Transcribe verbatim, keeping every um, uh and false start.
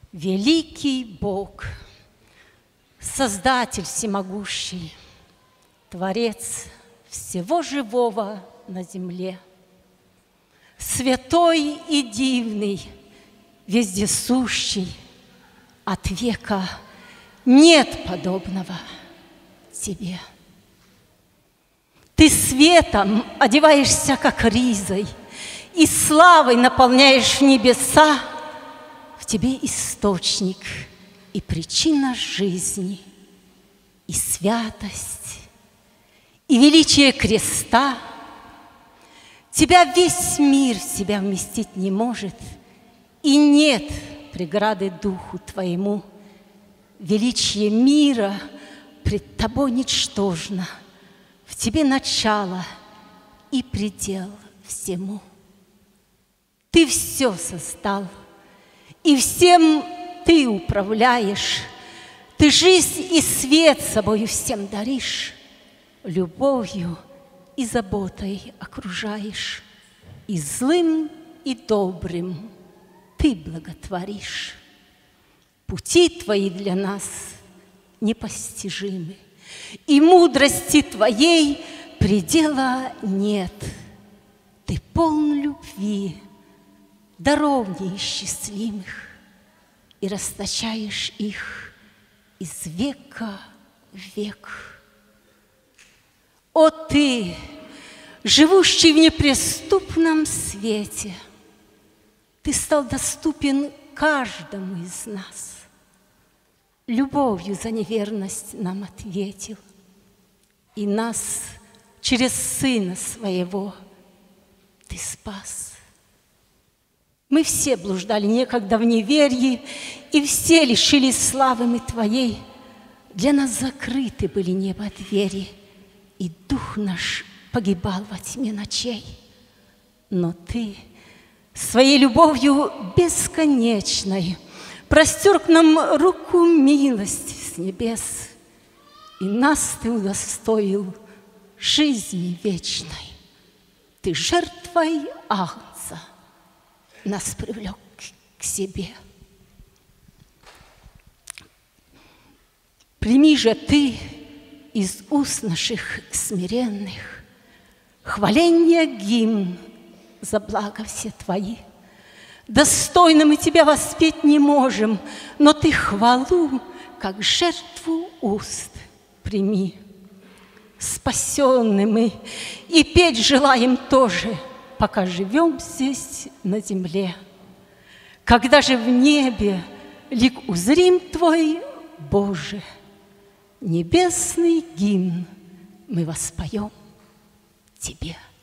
Великий Бог, Создатель всемогущий, Творец всего живого на земле, святой и дивный, вездесущий, от века нет подобного тебе. Ты светом одеваешься, как ризой, и славой наполняешь небеса. В тебе источник и причина жизни, и святость, и величие креста. Тебя весь мир в себя вместить не может, и нет преграды духу твоему. Величие мира пред тобой ничтожно, в тебе начало и предел всему. Ты все создал, и всем ты управляешь. Ты жизнь и свет собою всем даришь, любовью и заботой окружаешь, и злым, и добрым ты благотворишь. Пути твои для нас непостижимы, и мудрости твоей предела нет. Ты полн любви, даров неисчислимых, и расточаешь их из века в век. О ты, живущий в неприступном свете, ты стал доступен каждому из нас. Любовью за неверность нам ответил, и нас через Сына Своего ты спас. Мы все блуждали некогда в неверии, и все лишились славы мы Твоей. Для нас закрыты были небо двери, и дух наш погибал во тьме ночей. Но Ты своей любовью бесконечной простер к нам руку милости с небес, и нас Ты удостоил жизни вечной. Ты жертвой агнца нас привлек к себе. Прими же Ты из уст наших смиренных хваление гимн за благо все Твои. Достойно мы Тебя воспеть не можем, но Ты хвалу, как жертву уст, прими. Спасенны мы и петь желаем тоже, пока живем здесь на земле. Когда же в небе лик узрим Твой, Боже, небесный гимн мы воспоем Тебе.